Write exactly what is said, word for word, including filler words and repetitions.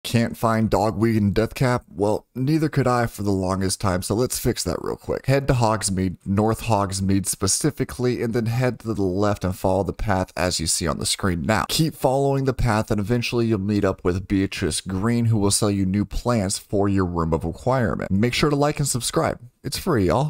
Can't find Dogweed and Deathcap? Well, neither could I for the longest time, so let's fix that real quick. Head to Hogsmeade, North Hogsmeade specifically, and then head to the left and follow the path as you see on the screen now. Keep following the path and eventually you'll meet up with Beatrice Green, who will sell you new plants for your room of requirement. Make sure to like and subscribe. It's free, y'all.